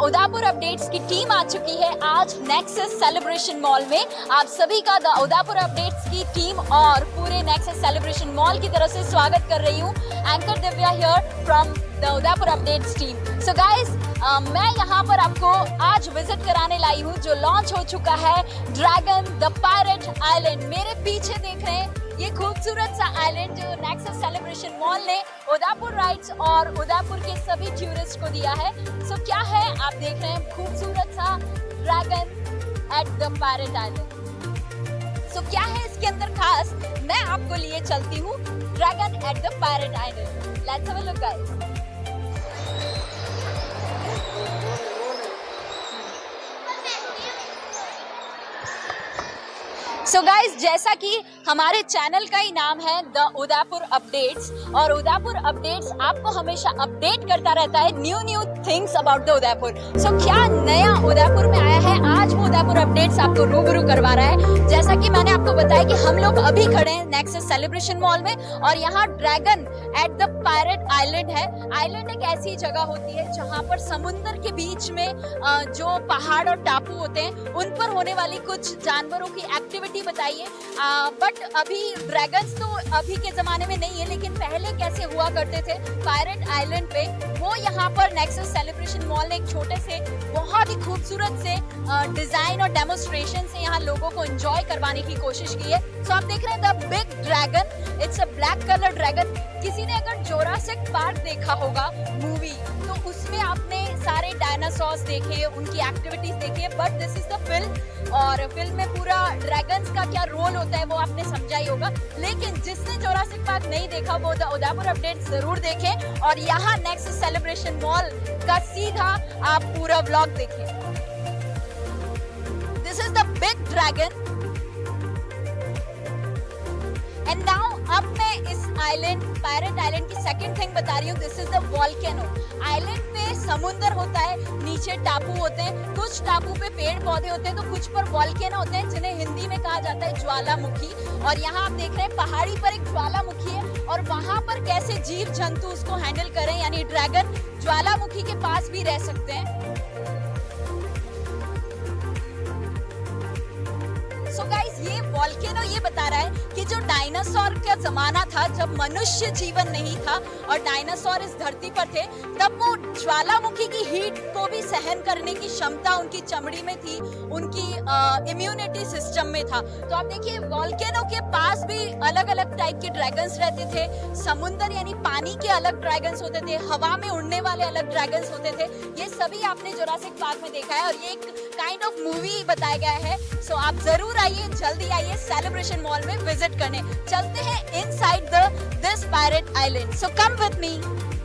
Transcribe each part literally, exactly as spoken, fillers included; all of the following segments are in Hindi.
उदयपुर अपडेट्स की टीम आ चुकी है आज नेक्सस सेलिब्रेशन मॉल में। आप सभी का द उदयपुर अपडेट्स की टीम और पूरे नेक्सस सेलिब्रेशन मॉल की तरफ से स्वागत कर रही हूँ। Anchor Divya here from the Udaipur updates team. So guys, मैं यहाँ पर आपको आज विजिट कराने लाई हूँ जो लॉन्च हो चुका है, ड्रैगन द पायरेट आइलैंड। मेरे पीछे देख रहे हैं ये खूबसूरत सा आइलैंड जो नेक्सस सेलिब्रेशन मॉल ने उदयपुर राइट्स और उदयपुर के सभी टूरिस्ट को दिया है। सो so, क्या है आप देख रहे हैं खूबसूरत सा dragon at the pirate island. So क्या है इसके अंदर खास, मैं आपको लिए चलती हूँ dragon at the pirate island. Let's have a look guys. So so guys, जैसा कि हमारे चैनल का ही नाम है द उदयपुर अपडेट्स और उदयपुर अपडेट्स आपको हमेशा अपडेट करता रहता है new new things about the Udaipur. So क्या नया उदयपुर में आया है, आज वो उदयपुर अपडेट्स आपको रूबरू करवा रहा है। जैसा कि मैंने आपको बताया कि हम लोग अभी खड़े हैं नेक्सस सेलिब्रेशन मॉल में और यहाँ dragon at the pirate island है। आइलैंड एक ऐसी जगह होती है जहाँ पर समुद्र के बीच में जो पहाड़ और टापू होते हैं उन पर होने वाली कुछ जानवरों की एक्टिविटी बताइए। बट अभी ड्रैगन्स तो अभी के जमाने में नहीं है, लेकिन पहले कैसे हुआ करते थे पायरेट आइलैंड पे, वो यहाँ पर नेक्सस सेलिब्रेशन मॉल ने एक छोटे से बहुत ही खूबसूरत से डिजाइन और डेमोन्स्ट्रेशन से यहाँ लोगों को एंजॉय करवाने की कोशिश की है। सो so, आप देख रहे हैं the big dragon, it's a black colour dragon. किसी ने अगर जोरासिक पार्क देखा होगा मूवी, तो उसमें आपने सारे डायनासोर्स देखे, उनकी एक्टिविटीज देखी है, but this is the film और फिल्म में पूरा ड्रैगन्स का क्या रोल होता है वो आपने समझा ही होगा। लेकिन जिसने जोरासिक पार्क नहीं देखा वो द उदयपुर अपडेट जरूर देखें और यहाँ नेक्सस सेलिब्रेशन मॉल का सीधा आप पूरा व्लॉग देखें। This is the big dragon and now अब मैं इस आइलैंड पायरेट आइलैंड की सेकंड थिंग बता रही हूँ। This is the volcano. Island पे समुद्र होता है, नीचे टापू होते हैं, कुछ टापू पे पेड़ पौधे होते हैं तो कुछ पर वॉल्केनो होते हैं जिन्हें हिंदी में कहा जाता है ज्वालामुखी। और यहाँ आप देख रहे हैं पहाड़ी पर एक ज्वालामुखी है और वहां पर कैसे जीव जंतु उसको हैंडल करें, यानी ड्रैगन ज्वालामुखी के पास भी रह सकते हैं। सो so गाइस, ये वॉल्केनो ये बता रहा है कि जो डायनासोर का जमाना था, जब मनुष्य जीवन नहीं था और डायनासोर इस धरती पर थे, तब वो ज्वालामुखी की हीट को भी सहन करने की क्षमता उनकी चमड़ी में थी, उनकी इम्यूनिटी सिस्टम में था। तो आप देखिए वॉल्केनो के पास भी अलग अलग टाइप के ड्रैगन्स रहते थे। समुद्र यानी पानी के अलग ड्रैगन्स होते थे, हवा में उड़ने वाले अलग ड्रैगन्स होते थे। ये सभी आपने जोरासिक पार्क में देखा है और ये एक काइंड ऑफ मूवी बताया गया है। सो so, आप जरूर आइए, जल्दी आइए सेलिब्रेशन मॉल में विजिट करने। चलते हैं inside the this pirate island. So come with me.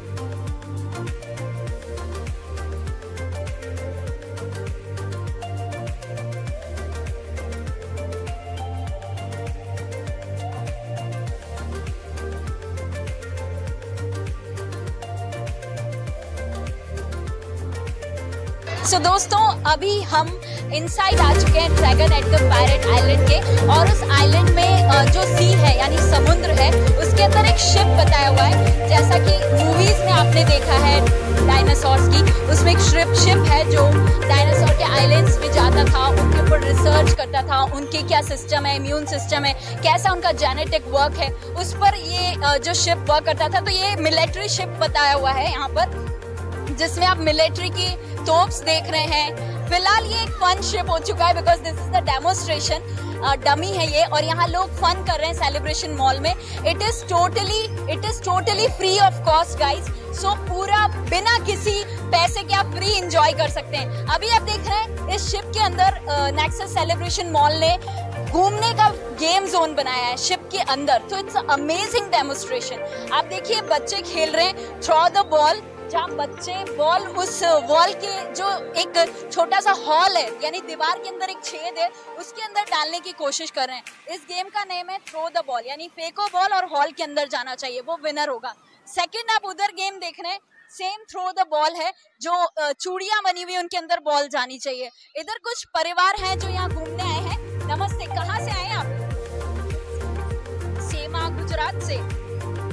So so, दोस्तों अभी हम इनसाइड आ चुके हैं dragon at the pirate island के और उस आइलैंड में जो सी है यानी समुद्र है उसके अंदर एक शिप बताया हुआ है। जैसा कि मूवीज में आपने देखा है डायनासोर्स की, उसमें एक शिप शिप है जो डायनासोर के आइलैंड्स पे जाता था, उनके ऊपर रिसर्च करता था, उनके क्या सिस्टम है, इम्यून सिस्टम है, कैसा उनका जेनेटिक वर्क है, उस पर ये जो शिप वर्क करता था। तो ये मिलिट्री शिप बताया हुआ है यहाँ पर, जिसमें आप मिलिट्री की तोप्स देख रहे हैं। फिलहाल ये एक फन शिप हो चुका है because this is the demonstration, dummy है ये और यहाँ लोग फन कर रहे हैं सेलिब्रेशन मॉल में। It is totally it is totally free of cost guys. So पूरा बिना किसी पैसे के आप फ्री एंजॉय कर सकते हैं। अभी आप देख रहे हैं इस शिप के अंदर नेक्सस सेलिब्रेशन मॉल ने घूमने का गेम जोन बनाया है शिप के अंदर। तो इट्स अमेजिंग डेमोन्स्ट्रेशन। आप देखिए बच्चे खेल रहे हैं थ्रो द बॉल, जहाँ बच्चे बॉल उस वॉल के जो एक छोटा सा हॉल है यानी दीवार के अंदर एक छेद है उसके अंदर डालने की कोशिश कर रहे हैं। इस गेम का नेम है थ्रो द बॉल, यानी फेंको बॉल और हॉल के अंदर जाना चाहिए, वो विनर होगा। सेकंड आप उधर गेम देख रहे हैं, सेम थ्रो द बॉल है, जो चूड़ियां बनी हुई उनके अंदर बॉल जानी चाहिए। इधर कुछ परिवार हैं जो यहाँ घूमने आए हैं। नमस्ते, कहाँ से आए आप? सेमा, गुजरात से।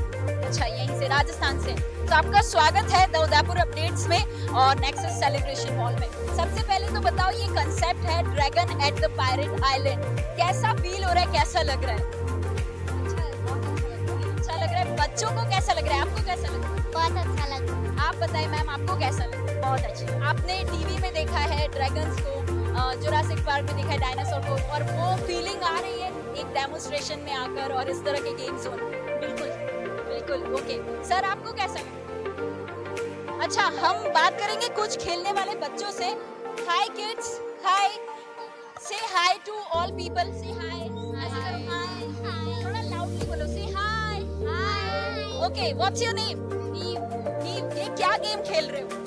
अच्छा, यहीं से राजस्थान से। तो आपका स्वागत है द उदयपुर अपडेट्स में और नेक्सस सेलिब्रेशन मॉल में। सबसे पहले तो बताओ, ये कंसेप्ट है dragon at the pirate island, कैसा फील हो रहा है, कैसा लग रहा है? अच्छा, बहुत अच्छा लग रहा है। बच्चों को कैसा लग रहा है, आपको कैसा लग रहा है? बहुत अच्छा लग रहा है। आप बताएं मैम, आपको कैसा लग रहा है? बहुत अच्छा। आपने टीवी में देखा है ड्रैगन्स को, जुरासिक पार्क में देखा है डायनासोर को, और वो फीलिंग आ रही है एक डेमोन्स्ट्रेशन में आकर और इस तरह के गेम जोन? बिल्कुल बिल्कुल। ओके सर, आपको कैसा लगा? अच्छा, हम बात करेंगे कुछ खेलने वाले बच्चों से। हाय किड्स, हाय, से हाय टू ऑल पीपल, से हाय। थोड़ा लाउडली बोलो, say hi. Okay, what's your name? Neev. ये क्या गेम खेल रहे हो?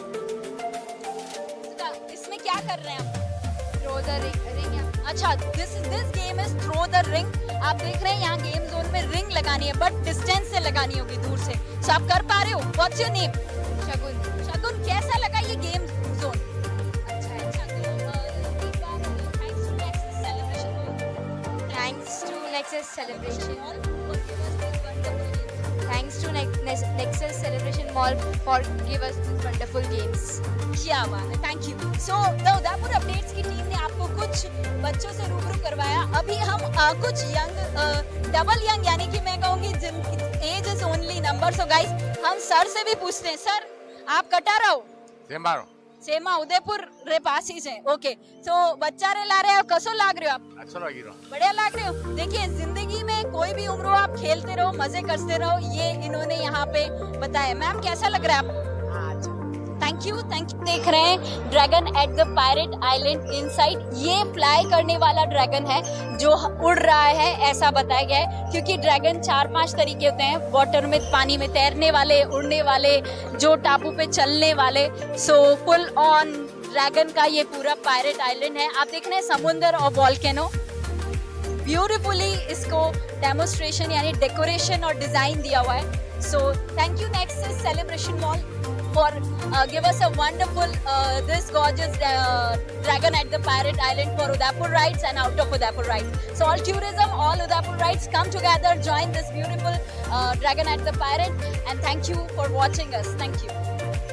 इसमें क्या कर रहे हैं आप? Throw the ring. अच्छा, this this game is throw the ring. आप देख रहे हैं यहाँ गेम जोन में रिंग लगानी है, बट डिस्टेंस से लगानी होगी, दूर से। सो आप कर पा रहे हो? What's your name? Shagun. Shagun, कैसा लगा ये गेम जोन? अच्छा है। अच्छा, तो एक बार thanks to Nexus celebration mall. Thanks to Nexus celebration mall for give us this wonderful games. Thanks to Nexus celebration mall for give us this wonderful games. क्या बात है, thank you. So the Udaipur updates की टीम ने आपको कुछ बच्चों से रूबरू करवाया। अभी हम आ, कुछ यंग, डबल यंग, यानी कि मैं कहूँगी जिन age is only number. So guys, हम सर से भी पूछते हैं। सर, आप कटारा हो? सेमारो सेमा उदयपुर रे पास ही से। ओके, तो बच्चा रे ला रहे हो, कसो लाग रहे हो आप? अच्छा लगी रहा। बढ़िया लाग रहे हो। देखिए, जिंदगी में कोई भी उम्र हो, आप खेलते रहो, मजे करते रहो, ये इन्होंने यहाँ पे बताया। मैम, कैसा लग रहा है आपको? Thank you, thank you. देख रहे हैं dragon at the pirate island inside. ये फ्लाई करने वाला ड्रैगन है जो उड़ रहा है, ऐसा बताया गया है, क्योंकि ड्रैगन चार पांच तरीके होते हैं, वाटर में, पानी में तैरने वाले, उड़ने वाले, जो टापू पे चलने वाले। सो फुल ऑन ड्रैगन का ये पूरा पायरेट आइलैंड है। आप देख रहे हैं समुंदर और वॉल्केनो, ब्यूटीफुली इसको डेमोन्स्ट्रेशन यानी डेकोरेशन और डिजाइन दिया हुआ है। So thank you Nexus celebration mall for uh, give us a wonderful uh, this gorgeous uh, dragon at the Pirate Island for Udaipur rides and out of Udaipur rides. So all tourism, all Udaipur rides, come together, join this beautiful uh, dragon at the Pirate, and thank you for watching us. Thank you.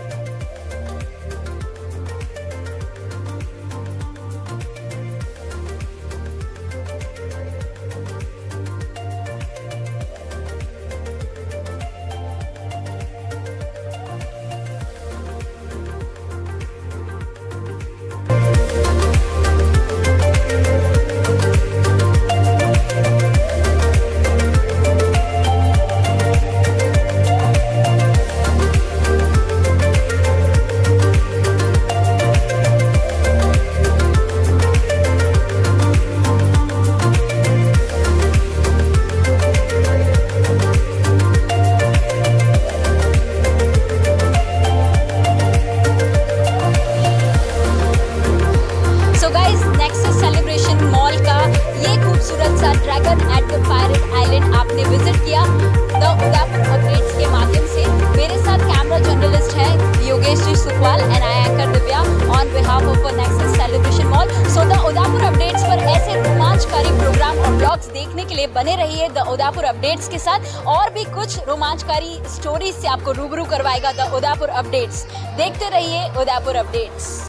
Dragon at the pirate island आपने विजिट किया द उदयपुर अपडेट्स के माध्यम से। मेरे साथ कैमरा जर्नलिस्ट है Yogesh ji Sukhwal and I anchor Divya on behalf of Nexus celebration mall. So the Udaipur updates पर ऐसे रोमांचकारी प्रोग्राम और ब्लॉग्स देखने के लिए बने रहिए द उदयपुर अपडेट्स के साथ। और भी कुछ रोमांचकारी स्टोरीज से आपको रूबरू करवाएगा द उदयपुर अपडेट्स। देखते रहिए उदयपुर अपडेट्स।